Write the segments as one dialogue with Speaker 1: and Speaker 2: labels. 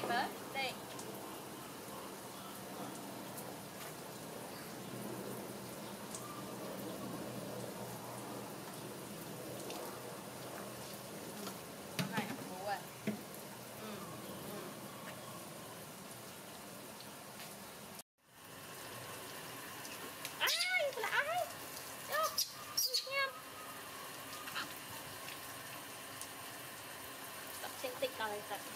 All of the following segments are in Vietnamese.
Speaker 1: mới đây này ngủ rồi ai là ai đâu nha tập trên tích cao này tập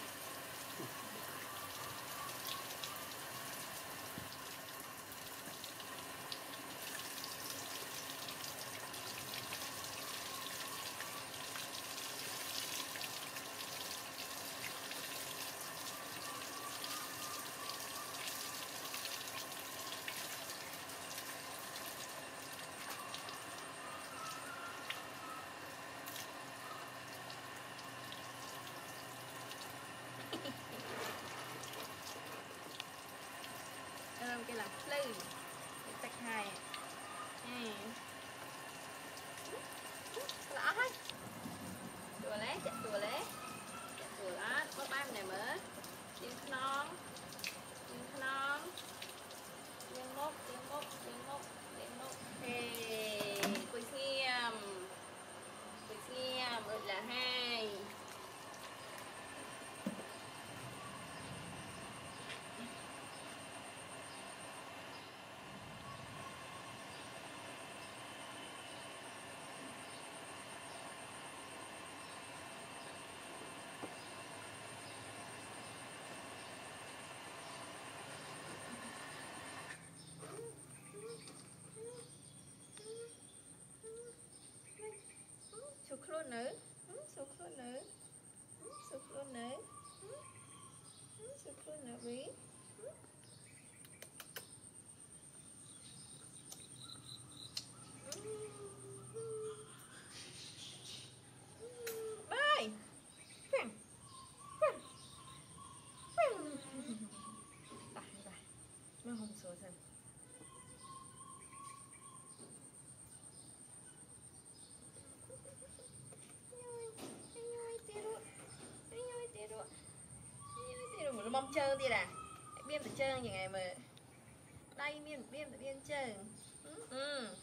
Speaker 1: cái là lư tạch hai lỡ hết chùa lé chạy chùa đó có ba này mới tiên non tiên mốc quỳ xiêm ơi là hai sụt luôn nữa ví bye nó không sửa xem nó mong chơi đi nè biên tự chơi như ngày mà đây biên tự biên chơi